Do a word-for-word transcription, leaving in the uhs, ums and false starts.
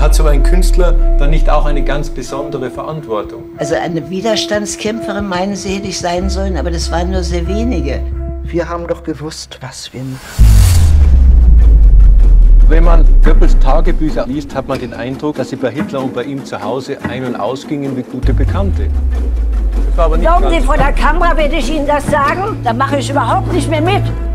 Hat so ein Künstler dann nicht auch eine ganz besondere Verantwortung? Also eine Widerstandskämpferin, meinen Sie, hätte ich sein sollen, aber das waren nur sehr wenige. Wir haben doch gewusst, was wir machen. Wenn man Goebbels Tagebücher liest, hat man den Eindruck, dass sie bei Hitler und bei ihm zu Hause ein- und ausgingen wie gute Bekannte. Das war aber nicht Glauben Sie, vor der Kamera werde ich Ihnen das sagen? Da mache ich überhaupt nicht mehr mit.